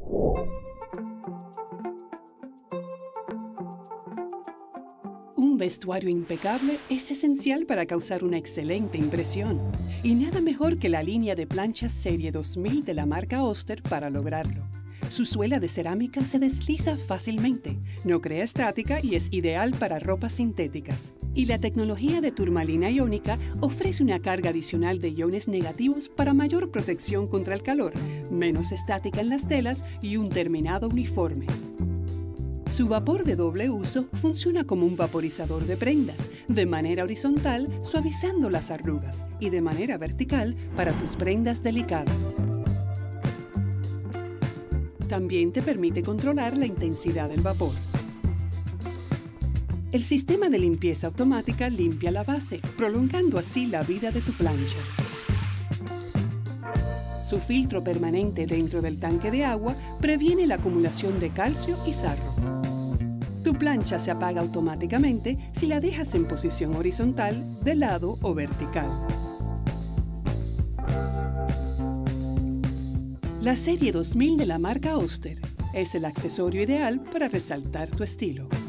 Un vestuario impecable es esencial para causar una excelente impresión. Y nada mejor que la línea de planchas Serie 2000 de la marca Oster para lograrlo. Su suela de cerámica se desliza fácilmente, no crea estática y es ideal para ropas sintéticas. Y la tecnología de turmalina iónica ofrece una carga adicional de iones negativos para mayor protección contra el calor, menos estática en las telas y un terminado uniforme. Su vapor de doble uso funciona como un vaporizador de prendas, de manera horizontal suavizando las arrugas y de manera vertical para tus prendas delicadas. También te permite controlar la intensidad del vapor. El sistema de limpieza automática limpia la base, prolongando así la vida de tu plancha. Su filtro permanente dentro del tanque de agua previene la acumulación de calcio y sarro. Tu plancha se apaga automáticamente si la dejas en posición horizontal, de lado o vertical. La Serie 2000 de la marca Oster es el accesorio ideal para resaltar tu estilo.